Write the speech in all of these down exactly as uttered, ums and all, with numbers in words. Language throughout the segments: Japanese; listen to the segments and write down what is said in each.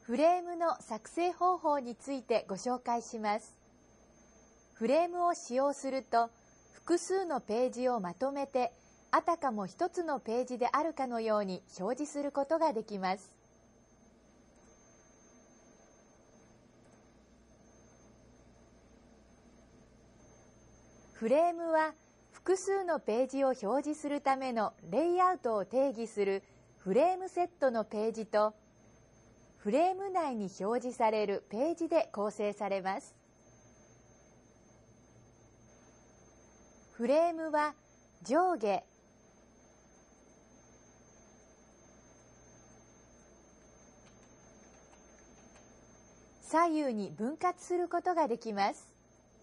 フレームの作成方法についてご紹介します。フレームを使用すると、複数のページをまとめて、あたかも一つのページであるかのように表示することができます。フレームは、複数のページを表示するためのレイアウトを定義するフレームセットのページと、フレーム内に表示されるページで構成されます。フレームは上下、左右に分割することができます。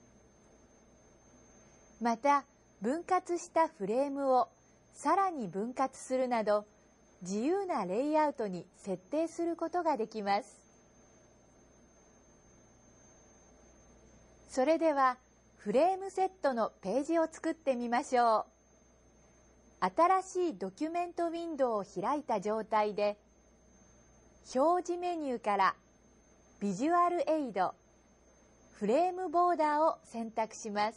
また、分割したフレームをさらに分割するなど、自由なレイアウトに設定することができます。それでは、フレームセットのページを作ってみましょう。新しいドキュメントウィンドウを開いた状態で、表示メニューからビジュアルエイド、フレームボーダーを選択します。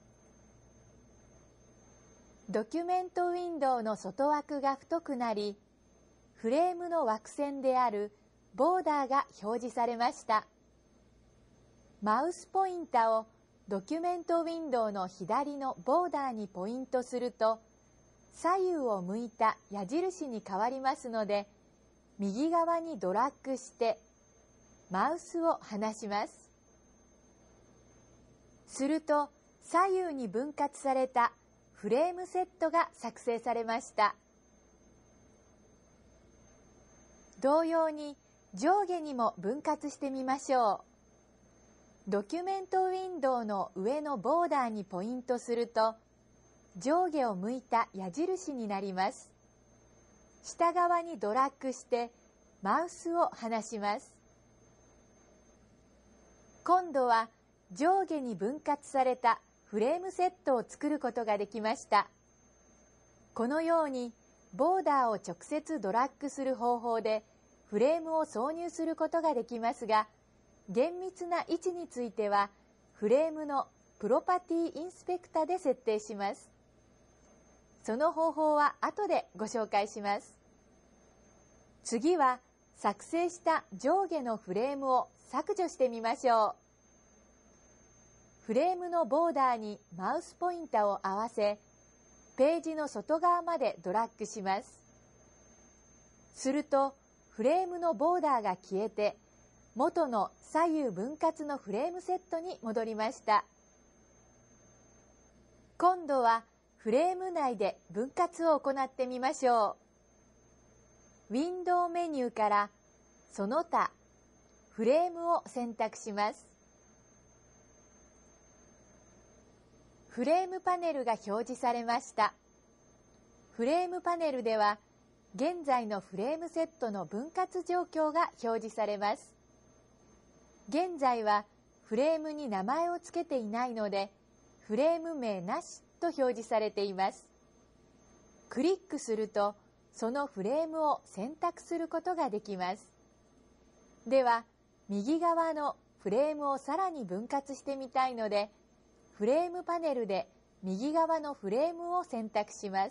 ドキュメントウィンドウの外枠が太くなり、フレームの枠線であるボーダーが表示されました。マウスポインターをドキュメントウィンドウの左のボーダーにポイントすると、左右を向いた矢印に変わりますので、右側にドラッグしてマウスを離します。すると、左右に分割されたフレームセットが作成されました。同様に上下にも分割してみましょう。ドキュメントウィンドウの上のボーダーにポイントすると、上下を向いた矢印になります。下側にドラッグしてマウスを離します。今度は上下に分割されたフレームセットを作ることができました。このようにボーダーを直接ドラッグする方法でフレームを挿入することができますが、厳密な位置についてはフレームのプロパティインスペクタで設定します。その方法は後でご紹介します。次は作成した上下のフレームを削除してみましょう。フレームのボーダーにマウスポインターを合わせ、ページの外側までドラッグします。すると、フレームのボーダーが消えて、元の左右分割のフレームセットに戻りました。今度はフレーム内で分割を行ってみましょう。ウィンドウメニューからその他、フレームを選択します。フレームパネルが表示されました。フレームパネルでは、現在のフレームセットの分割状況が表示されます。現在はフレームに名前を付けていないので、フレーム名なしと表示されています。クリックすると、そのフレームを選択することができます。では、右側のフレームをさらに分割してみたいので、フレームパネルで右側のフレームを選択します。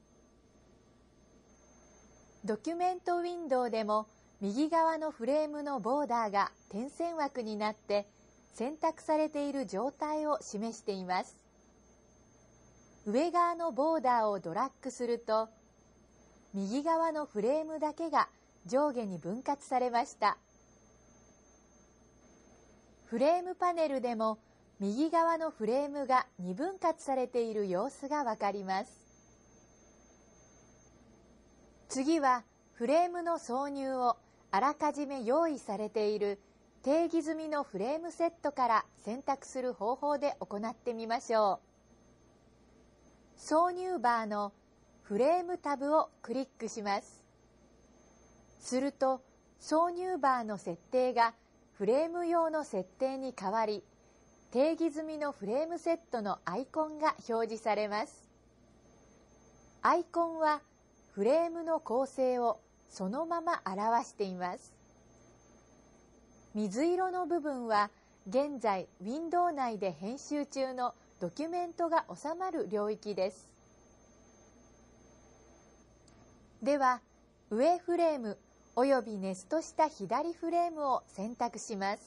ドキュメントウィンドウでも右側のフレームのボーダーが点線枠になって選択されている状態を示しています。上側のボーダーをドラッグすると、右側のフレームだけが上下に分割されました。フレームパネルでも右側のフレームがに分割されている様子がわかります。次はフレームの挿入をあらかじめ用意されている定義済みのフレームセットから選択する方法で行ってみましょう。挿入バーのフレームタブをクリックします。すると挿入バーの設定がフレーム用の設定に変わり、定義済みのフレームセットのアイコンが表示されます。アイコンはフレームの構成をそのまま表しています。 水色の部分は現在ウィンドウ内で編集中のドキュメントが収まる領域です。では、上フレームおよびネストした左フレームを選択します。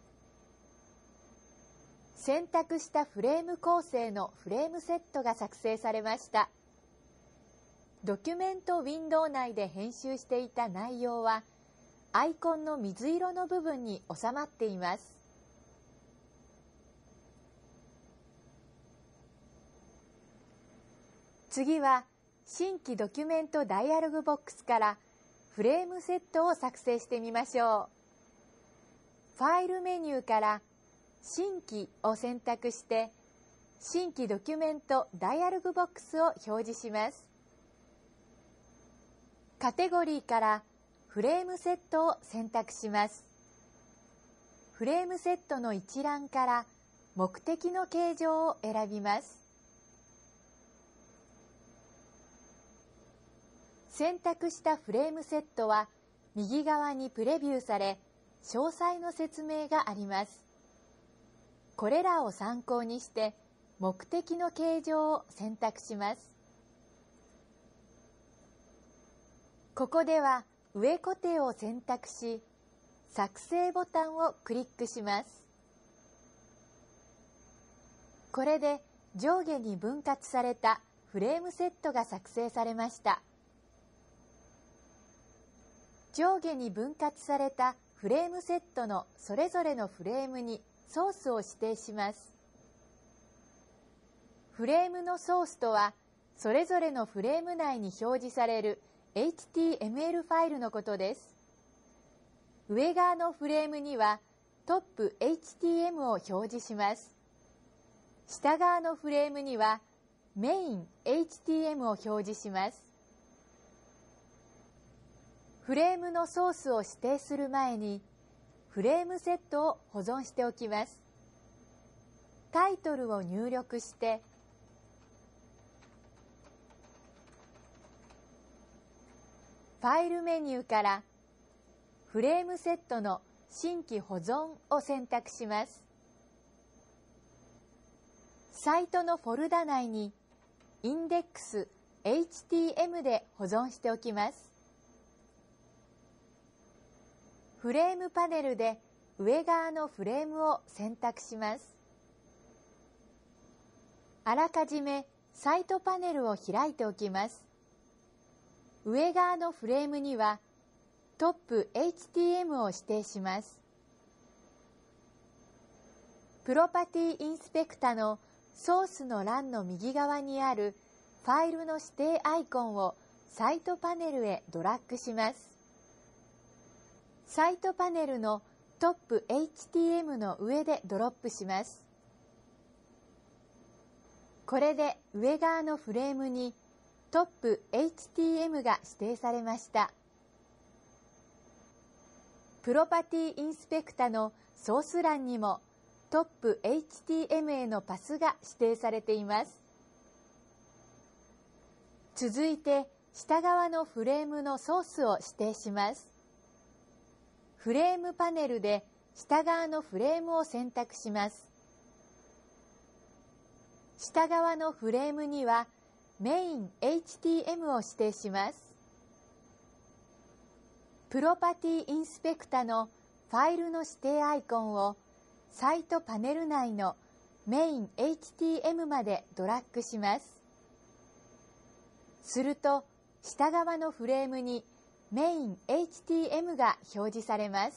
選択したフレーム構成のフレームセットが作成されました。ドキュメントウィンドウ内で編集していた内容は、アイコンの水色の部分に収まっています。次は、新規ドキュメントダイアログボックスからフレームセットを作成してみましょう。ファイルメニューから新規を選択して、新規ドキュメントダイアログボックスを表示します。カテゴリーからフレームセットを選択します。フレームセットの一覧から目的の形状を選びます。選択したフレームセットは右側にプレビューされ、詳細の説明があります。これらを参考にして目的の形状を選択します。ここでは上固定を選択し、作成ボタンをクリックします。これで上下に分割されたフレームセットが作成されました。上下に分割されたフレームセットのそれぞれのフレームにソースを指定します。フレームのソースとは、それぞれのフレーム内に表示される エイチティーエムエル ファイルのことです。上側のフレームにはトップ エイチティーエム を表示します。下側のフレームにはメイン エイチティーエム を表示します。フレームのソースを指定する前に、フレームセットを保存しておきます。タイトルを入力して、ファイルメニューからフレームセットの新規保存を選択します。サイトのフォルダ内にインデックス エイチティーエム で保存しておきます。フレームパネルで上側のフレームを選択します。あらかじめサイトパネルを開いておきます。上側のフレームにはトップ エイチティーエム を指定します。プロパティインスペクタのソースの欄の右側にあるファイルの指定アイコンをサイトパネルへドラッグします。サイトパネルのトップ エイチティーエム の上でドロップします。これで上側のフレームにトップ エイチティーエム が指定されました。プロパティインスペクタのソース欄にもトップ エイチティーエム へのパスが指定されています。続いて下側のフレームのソースを指定します。フレームパネルで下側のフレームを選択します。下側のフレームにはメイン エイチティーエム を指定します。プロパティインスペクタのファイルの指定アイコンをサイトパネル内のメイン エイチティーエム までドラッグします。すると下側のフレームにメイン エイチティーエム が表示されます。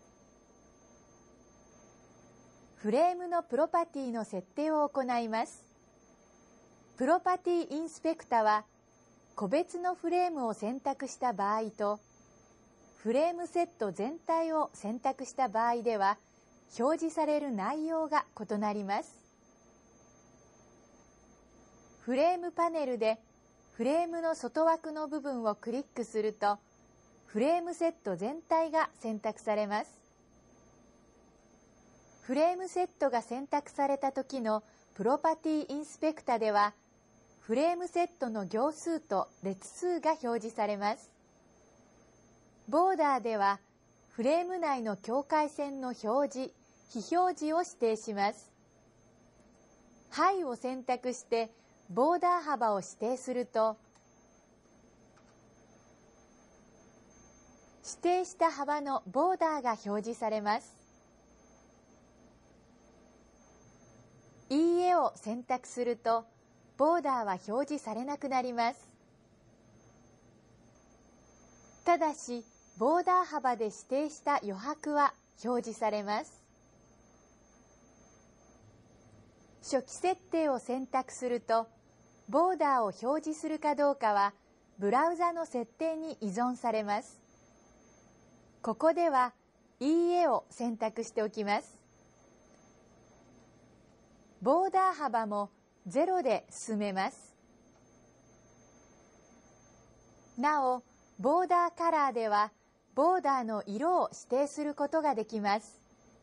フレームのプロパティの設定を行います。プロパティインスペクタは個別のフレームを選択した場合とフレームセット全体を選択した場合では表示される内容が異なります。フレームパネルでフレームの外枠の部分をクリックすると、フレームセット全体が選択されます。フレームセットが選択された時のプロパティインスペクタでは、フレームセットの行数と列数が表示されます。ボーダーでは、 フレーム内の境界線の表示、非表示を指定します。はいを選択してボーダー幅を指定すると、指定した幅のボーダーが表示されます。いいえを選択すると、ボーダーは表示されなくなります。ただし、ボーダー幅で指定した余白は表示されます。初期設定を選択すると、ボーダーを表示するかどうかは、ブラウザの設定に依存されます。ここでは、いいえを選択しておきます。ボーダー幅もゼロで進めます。なお、ボーダーカラーでは、ボーダーの色を指定することができます。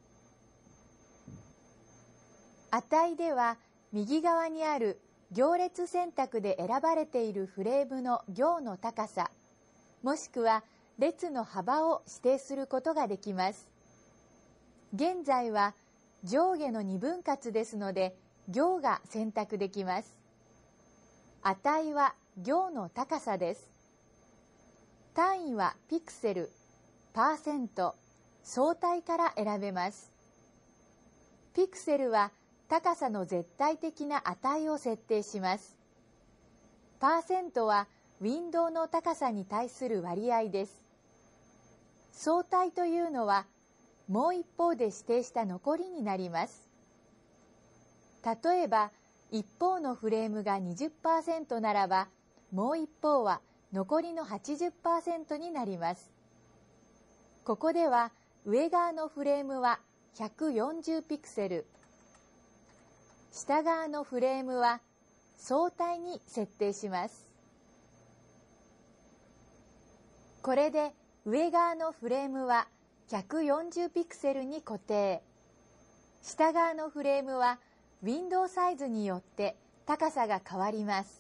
値では、右側にある行列選択で選ばれているフレームの行の高さ、もしくは列の幅を指定することができます。現在は上下の二分割ですので、行が選択できます。値は行の高さです。単位はピクセル、パーセント、相対から選べます。ピクセルは高さの絶対的な値を設定します。パーセントはウィンドウの高さに対する割合です。相対というのは、もう一方で指定した残りになります。例えば、一方のフレームが にじゅっパーセント ならば、もう一方は残りの はちじゅっパーセント になります。ここでは、上側のフレームはひゃくよんじゅうピクセル、下側のフレームは相対に設定します。これで上側のフレームはひゃくよんじゅうピクセルに固定。下側のフレームはウィンドウサイズによって高さが変わります。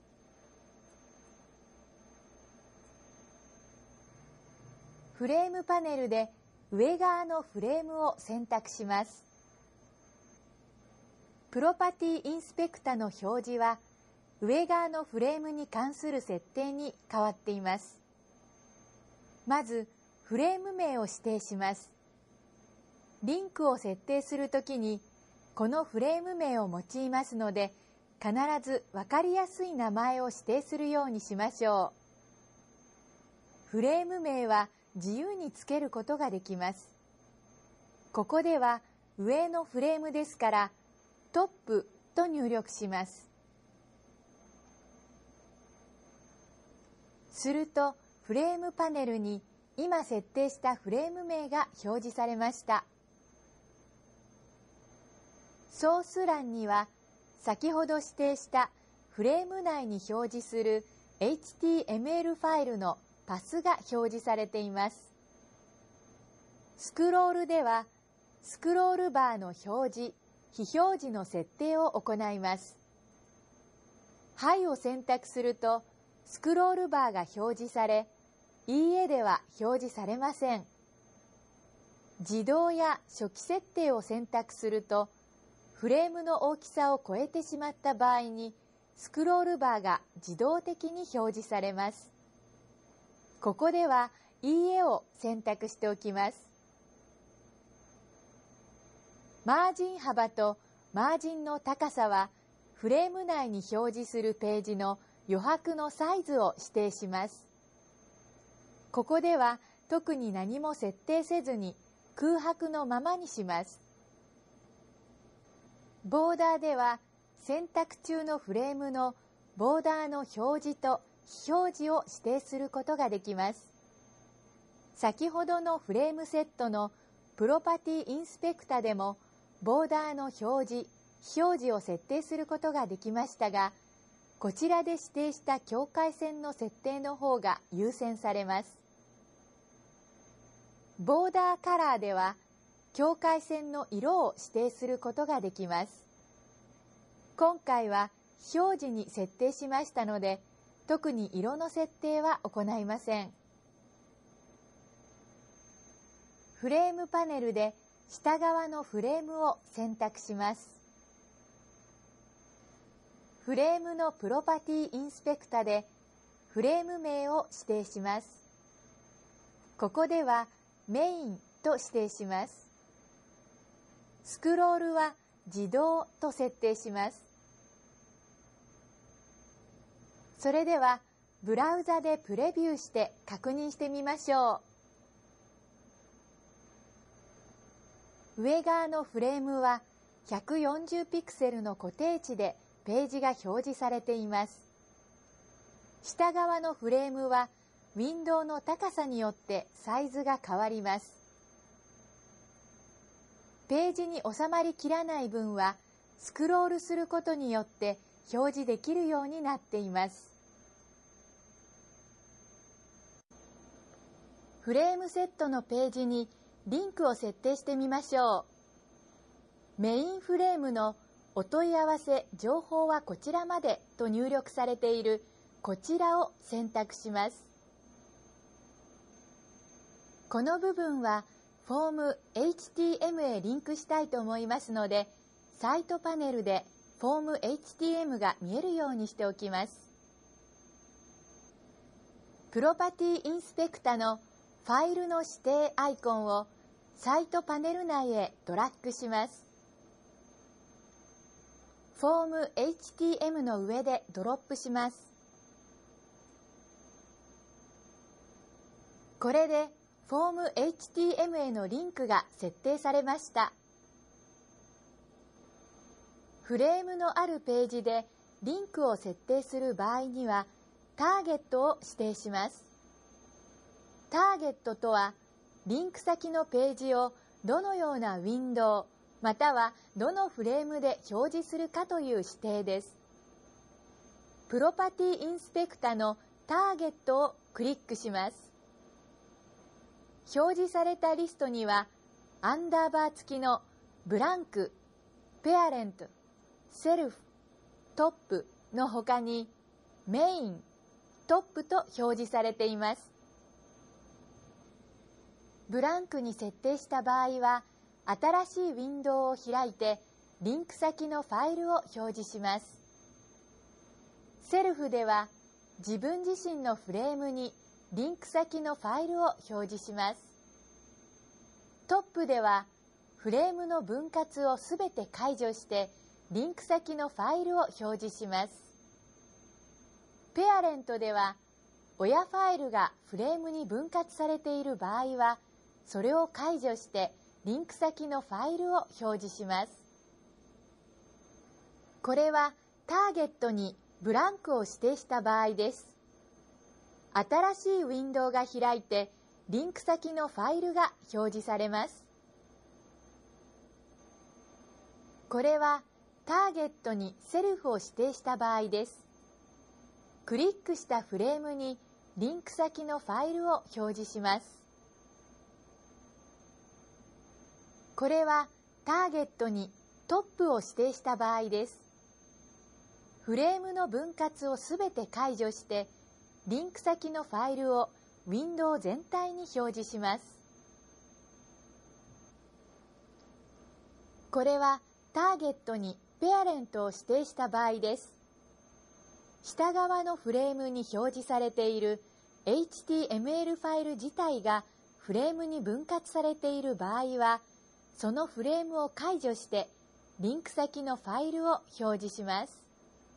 フレームパネルで上側のフレームを選択します。プロパティインスペクタの表示は上側のフレームに関する設定に変わっています。まず、フレーム名を指定します。リンクを設定するときに、このフレーム名を用いますので、必ず分かりやすい名前を指定するようにしましょう。フレーム名は自由につけることができます。ここでは上のフレームですから、トップと入力します。すると、フレームパネルに今設定したフレーム名が表示されました。ソース欄には先ほど指定したフレーム内に表示する エイチティーエムエル ファイルのパスが表示されています。スクロールではスクロールバーの表示、非表示の設定を行います。はいを選択するとスクロールバーが表示され、いいえでは表示されません。自動や初期設定を選択すると、フレームの大きさを超えてしまった場合に、スクロールバーが自動的に表示されます。ここでは、いいえを選択しておきます。マージン幅とマージンの高さは、フレーム内に表示するページの余白のサイズを指定します。ここでは特に何も設定せずに空白のままにします。ボーダーでは選択中のフレームのボーダーの表示と非表示を指定することができます。先ほどのフレームセットのプロパティインスペクタでもボーダーの表示、非表示を設定することができましたが、こちらで指定した境界線の設定の方が優先されます。ボーダーカラーでは、境界線の色を指定することができます。今回は非表示に設定しましたので、特に色の設定は行いません。 フレームパネルで下側のフレームを選択します。フレームのプロパティインスペクタでフレーム名を指定します。ここではメインと指定します。スクロールは自動と設定します。それではブラウザでプレビューして確認してみましょう。上側のフレームはひゃくよんじゅうピクセルの固定値でページが表示されています。下側のフレームはウィンドウの高さによってサイズが変わります。ページに収まりきらない分はスクロールすることによって表示できるようになっています。フレームセットのページにリンクを設定してみましょう。メインフレームのお問い合わせ情報はこちらまでと入力されているこちらを選択します。この部分はフォーム エイチティーエム へリンクしたいと思いますので、サイトパネルでフォーム エイチティーエム が見えるようにしておきます。プロパティインスペクタのファイルの指定アイコンをサイトパネル内へドラッグします。フォーム エイチティーエム の上でドロップします。これでフォーム エイチティーエム へのリンクが設定されました。フレームのあるページでリンクを設定する場合にはターゲットを指定します。ターゲットとはリンク先のページをどのようなウィンドウまたはどのフレームで表示するかという指定です。プロパティインスペクタのターゲットをクリックします。表示されたリストにはアンダーバー付きのブランク、ペアレント、セルフ、トップの他にメイン、トップと表示されています。ブランクに設定した場合は新しいウィンドウを開いてリンク先のファイルを表示します。セルフでは自分自身のフレームにリンク先のファイルを表示します。トップではフレームの分割をすべて解除してリンク先のファイルを表示します。ペアレントでは親ファイルがフレームに分割されている場合はそれを解除してリンク先のファイルを表示します。これはターゲットにブランクを指定した場合です。新しいウィンドウが開いてリンク先のファイルが表示されます。これはターゲットにセルフを指定した場合です。クリックしたフレームにリンク先のファイルを表示します。これはターゲットにトップを指定した場合です。フレームの分割をすべて解除してリンク先のファイルをウィンドウ全体に表示します。これはターゲットにペアレントを指定した場合です。下側のフレームに表示されている エイチティーエムエル ファイル自体がフレームに分割されている場合は、そのフレームを解除してリンク先のファイルを表示します。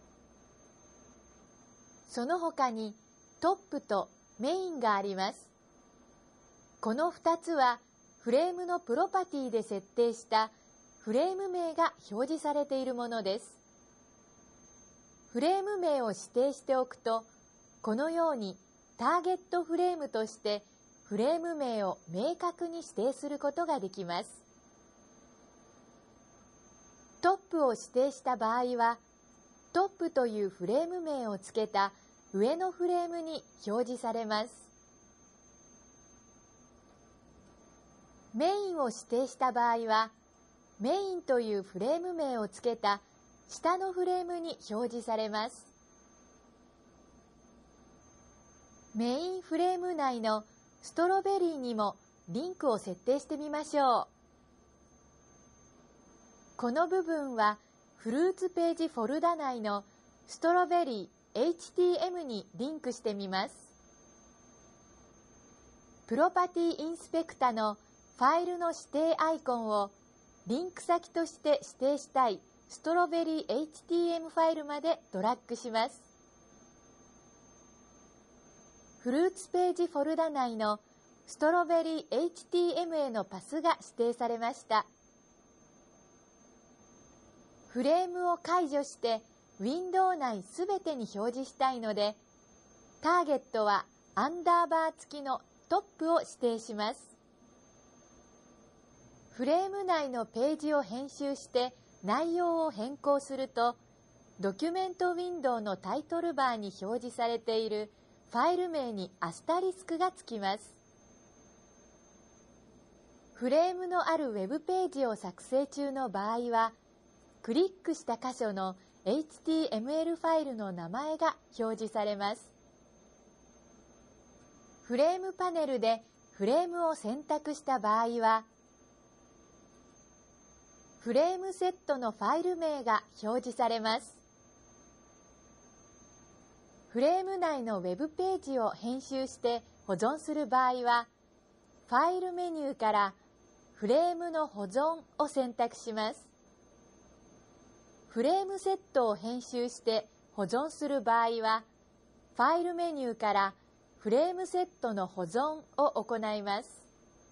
その他にトップとメインがあります。このふたつはフレームのプロパティで設定したフレーム名が表示されているものです。フレーム名を指定しておくと、このようにターゲットフレームとしてフレーム名を明確に指定することができます。トップを指定した場合は、トップというフレーム名をつけた上のフレームに表示されます。メインを指定した場合は、メインというフレーム名をつけた下のフレームに表示されます。メインフレーム内のストロベリーにもリンクを設定してみましょう。この部分はフルーツページフォルダ内のストロベリー エイチティーエム にリンクしてみます。プロパティインスペクタのファイルの指定アイコンをリンク先として指定したいストロベリー エイチティーエム ファイルまでドラッグします。フルーツページフォルダ内のストロベリー エイチティーエム へのパスが指定されました。フレームを解除してウィンドウ内すべてに表示したいので、ターゲットはアンダーバー付きのトップを指定します。フレーム内のページを編集して内容を変更すると、ドキュメントウィンドウのタイトルバーに表示されているファイル名にアスタリスクがつきます。フレームのあるウェブページを作成中の場合は、クリックした箇所の エイチティーエムエル ファイルの名前が表示されます。フレームパネルでフレームを選択した場合は、フレームセットのファイル名が表示されます。フレーム内のウェブページを編集して保存する場合は、ファイルメニューからフレームの保存を選択します。フレームセットを編集して保存する場合は、ファイルメニューからフレームセットの保存を行います。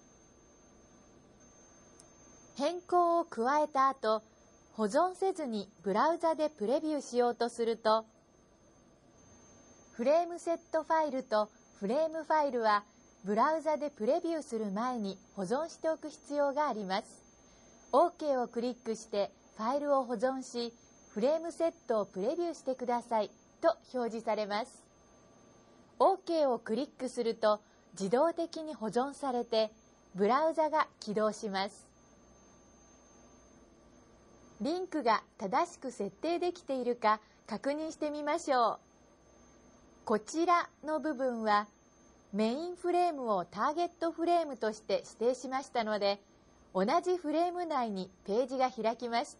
変更を加えた後、保存せずにブラウザでプレビューしようとすると、フレームセットファイルとフレームファイルはブラウザでプレビューする前に保存しておく必要があります。OK をクリックしてファイルを保存し、フレームセットをプレビューしてくださいと表示されます。OK をクリックすると自動的に保存されて、ブラウザが起動します。リンクが正しく設定できているか確認してみましょう。こちらの部分はメインフレームをターゲットフレームとして指定しましたので、同じフレーム内にページが開きました。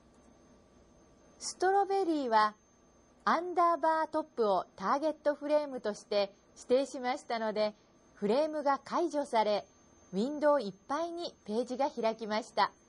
ストロベリーはアンダーバートップをターゲットフレームとして指定しましたので、フレームが解除され、ウィンドウいっぱいにページが開きました。